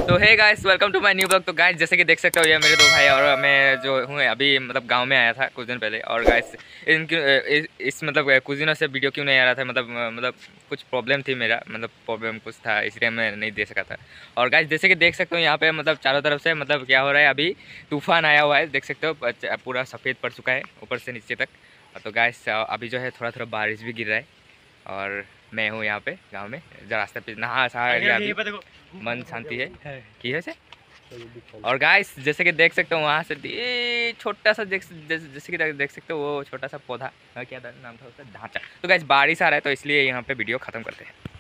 तो hey guys, welcome to my new blog. तो guys जैसे कि देख सकते हो ये मेरे दो भाई और मैं जो हूँ अभी मतलब गांव में आया था कुछ दिन पहले। और गाइस इस मतलब कुछ दिनों से वीडियो क्यों नहीं आ रहा था, मतलब कुछ प्रॉब्लम थी, मेरा मतलब प्रॉब्लम कुछ था, इसलिए मैं नहीं दे सका था। और गाइस जैसे कि देख सकते हो यहाँ पे मतलब चारों तरफ से मतलब क्या हो रहा है, अभी तूफान आया हुआ है, देख सकते हो पूरा सफ़ेद पड़ चुका है ऊपर से नीचे तक। तो गाइस अभी जो है थोड़ा थोड़ा बारिश भी गिर रहा है और मैं हूँ यहाँ पे गांव में, जो रास्ते पे नहा सहा लिया, अभी मन शांति है की है से। और गाइस जैसे कि देख सकते हो वहाँ से ये छोटा सा जैसे कि देख सकते हो वो छोटा सा पौधा, क्या नाम था उसका, ढांचा। तो गाइस बारिश आ रहा है तो इसलिए यहाँ पे वीडियो ख़त्म करते हैं।